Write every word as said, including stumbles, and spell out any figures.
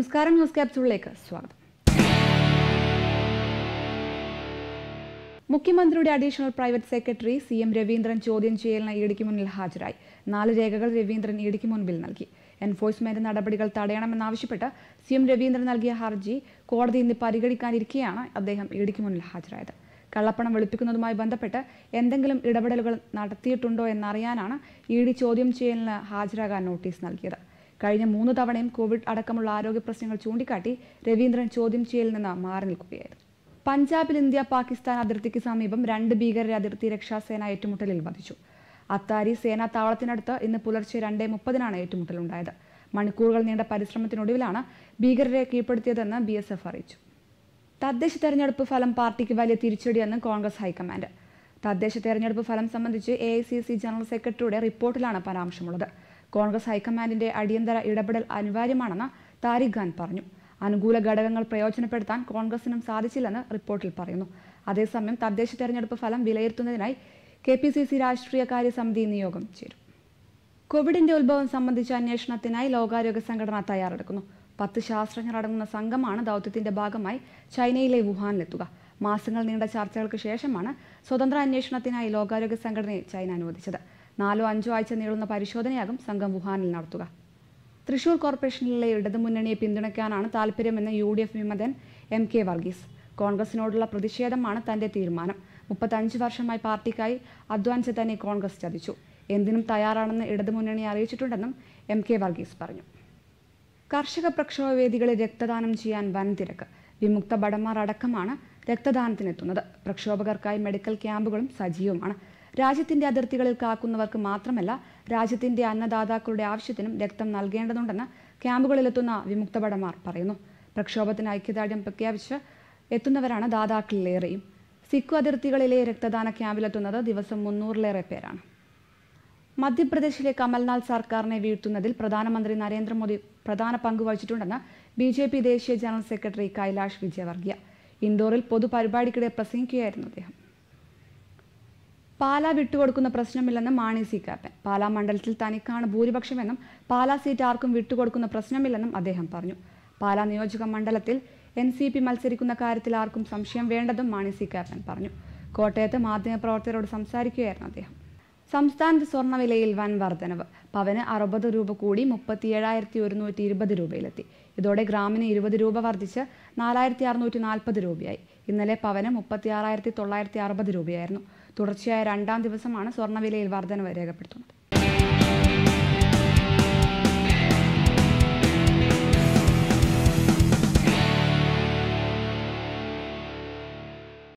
നമസ്കാരം, ന്യൂസ് ക്യാപ്സ്യൂളിലേക്ക് സ്വാഗതം. മുഖ്യമന്ത്രിയുടെ additional private secretary C M Raveendran ചോദ്യം ചെയ്യലിന് ഇഡിക്ക് മുന്നിൽ ഹാജരായി. നാല് രേഖകൾ രവീന്ദ്രൻ ഇഡിക്ക് മുൻപിൽ നൽകി. എൻഫോഴ്സ്മെന്റ് നടപടികൾ തടയണമെന്നാവശ്യപ്പെട്ട് സി എം രവീന്ദ്രൻ നൽകിയ ഹർജി കോടതി ഇന്ന് പരിഗണിക്കാനിരിക്കെയാണ് അദ്ദേഹം ഇഡിക്ക് മുന്നിൽ ഹാജരായത്. കള്ളപ്പണം വെളുപ്പിക്കുന്നതുമായി ബന്ധപ്പെട്ട് എന്തെങ്കിലും ഇടപെടലുകൾ നടത്തിയിട്ടുണ്ടോ എന്നറിയാനാണ് ഇ ഡി ചോദ്യം ചെയ്യലിന് ഹാജരാകാൻ നോട്ടീസ് നൽകിയത്. കഴിഞ്ഞ മൂന്ന് തവണയും കോവിഡ് അടക്കമുള്ള ആരോഗ്യ പ്രശ്നങ്ങൾ ചൂണ്ടിക്കാട്ടി രവീന്ദ്രൻ ചോദ്യം ചെയ്യലിൽ നിന്ന് മാറി നിൽക്കുകയായിരുന്നു. പഞ്ചാബിൽ ഇന്ത്യ പാകിസ്ഥാൻ അതിർത്തിക്ക് സമീപം രണ്ട് ഭീകരരെ അതിർത്തി രക്ഷാസേന ഏറ്റുമുട്ടലിൽ വധിച്ചു. അത്താരി സേനാ താവളത്തിനടുത്ത് ഇന്ന് പുലർച്ചെ രണ്ടേ മുപ്പതിനാണ് ഏറ്റുമുട്ടലുണ്ടായത്. മണിക്കൂറുകൾ നീണ്ട പരിശ്രമത്തിനൊടുവിലാണ് ഭീകരരെ കീഴ്പ്പെടുത്തിയതെന്ന് ബി എസ് എഫ് അറിയിച്ചു. തദ്ദേശ തെരഞ്ഞെടുപ്പ് ഫലം പാർട്ടിക്ക് വലിയ തിരിച്ചടിയെന്ന് കോൺഗ്രസ് ഹൈക്കമാൻഡ്. തദ്ദേശ തെരഞ്ഞെടുപ്പ് ഫലം സംബന്ധിച്ച് A I C C general സെക്രട്ടറിയുടെ റിപ്പോർട്ടിലാണ് പരാമർശമുള്ളത്. കോൺഗ്രസ് ഹൈക്കമാൻഡിന്റെ അടിയന്തര ഇടപെടൽ അനിവാര്യമാണെന്ന് താരിഖ് ഖാൻ പറഞ്ഞു. അനുകൂല ഘടകങ്ങൾ പ്രയോജനപ്പെടുത്താൻ കോൺഗ്രസിനും സാധിച്ചില്ലെന്ന് റിപ്പോർട്ടിൽ പറയുന്നു. അതേസമയം തദ്ദേശ തെരഞ്ഞെടുപ്പ് ഫലം വിലയിരുത്തുന്നതിനായി കെ പി സി സി രാഷ്ട്രീയകാര്യ സമിതി നിയോഗം ചേരും. കോവിഡിന്റെ ഉത്ഭവം സംബന്ധിച്ച അന്വേഷണത്തിനായി ലോകാരോഗ്യ സംഘടന തയ്യാറെടുക്കുന്നു. പത്ത് ശാസ്ത്രജ്ഞർ അടങ്ങുന്ന സംഘമാണ് ദൗത്യത്തിന്റെ ഭാഗമായി ചൈനയിലെ വുഹാനിലെത്തുക. മാസങ്ങൾ നീണ്ട ചർച്ചകൾക്ക് ശേഷമാണ് സ്വതന്ത്ര അന്വേഷണത്തിനായി ലോകാരോഗ്യ സംഘടനയെ ചൈന അനുവദിച്ചത്. നാലോ അഞ്ചോ ആഴ്ച നീളുന്ന പരിശോധനയാകും സംഘം വുഹാനിൽ നടത്തുക. തൃശൂർ കോർപ്പറേഷനിലെ ഇടതുമുന്നണിയെ പിന്തുണയ്ക്കാനാണ് താൽപ്പര്യമെന്ന് യു ഡി എഫ് വിമതൻ എം കെ വർഗീസ്. കോൺഗ്രസിനോടുള്ള പ്രതിഷേധമാണ് തന്റെ തീരുമാനം. മുപ്പത്തഞ്ച് വർഷമായി പാർട്ടിക്കായി അധ്വാനിച്ച് തന്നെ കോൺഗ്രസ് ചതിച്ചു. എന്തിനും തയ്യാറാണെന്ന് ഇടതുമുന്നണിയെ അറിയിച്ചിട്ടുണ്ടെന്നും എം കെ വർഗീസ് പറഞ്ഞു. കർഷക പ്രക്ഷോഭ വേദികളിൽ രക്തദാനം ചെയ്യാൻ വൻ തിരക്ക്. വിമുക്ത ഭടന്മാർ അടക്കമാണ് രക്തദാനത്തിനെത്തുന്നത്. പ്രക്ഷോഭകർക്കായി മെഡിക്കൽ ക്യാമ്പുകളും സജീവമാണ്. രാജ്യത്തിന്റെ അതിർത്തികളിൽ കാക്കുന്നവർക്ക് മാത്രമല്ല, രാജ്യത്തിന്റെ അന്നദാതാക്കളുടെ ആവശ്യത്തിനും രക്തം നൽകേണ്ടതുണ്ടെന്ന് ക്യാമ്പുകളിലെത്തുന്ന വിമുക്ത ഭടന്മാർ പറയുന്നു. പ്രക്ഷോഭത്തിന് ഐക്യദാർഢ്യം പ്രഖ്യാപിച്ച് എത്തുന്നവരാണ് ദാതാക്കളിലേറെയും. സിഖു അതിർത്തികളിലെ രക്തദാന ക്യാമ്പിലെത്തുന്നത് ദിവസം മുന്നൂറിലേറെ പേരാണ്. മധ്യപ്രദേശിലെ കമൽനാഥ് സർക്കാരിനെ വീഴ്ത്തുന്നതിൽ പ്രധാനമന്ത്രി നരേന്ദ്രമോദി പ്രധാന പങ്ക് വഹിച്ചിട്ടുണ്ടെന്ന് ബി ജെ പി ദേശീയ ജനറൽ സെക്രട്ടറി കൈലാഷ് വിജയവർഗിയ ഇൻഡോറിൽ പൊതുപരിപാടിക്കിടെ പ്രസംഗിക്കുകയായിരുന്നു അദ്ദേഹം. പാലാ വിട്ടുകൊടുക്കുന്ന പ്രശ്നമില്ലെന്ന് മാണി സി കാപ്പൻ. പാലാ മണ്ഡലത്തിൽ തനിക്കാണ് ഭൂരിപക്ഷമെന്നും പാലാ സീറ്റ് ആർക്കും വിട്ടുകൊടുക്കുന്ന പ്രശ്നമില്ലെന്നും അദ്ദേഹം പറഞ്ഞു. പാലാ നിയോജക മണ്ഡലത്തിൽ എൻ സി പി മത്സരിക്കുന്ന കാര്യത്തിൽ ആർക്കും സംശയം വേണ്ടെന്നും മാണി സി കാപ്പൻ പറഞ്ഞു. കോട്ടയത്ത് മാധ്യമപ്രവർത്തകരോട് സംസാരിക്കുകയായിരുന്നു അദ്ദേഹം. സംസ്ഥാനത്ത് സ്വർണ്ണവിലയിൽ വൻ വർധനവ്. പവന് അറുപത് രൂപ കൂടി മുപ്പത്തിയേഴായിരത്തി ഒരുന്നൂറ്റി ഇരുപത് രൂപയിലെത്തി. ഇതോടെ ഗ്രാമിന് ഇരുപത് രൂപ വർദ്ധിച്ച് നാലായിരത്തി അറുന്നൂറ്റി നാൽപ്പത് രൂപയായി. ഇന്നലെ പവന് മുപ്പത്തി ആറായിരത്തി തൊള്ളായിരത്തി അറുപത് രൂപയായിരുന്നു. തുടർച്ചയായ രണ്ടാം ദിവസമാണ് സ്വർണ്ണവിലയിൽ വർധനവ് രേഖപ്പെടുത്തുന്നത്.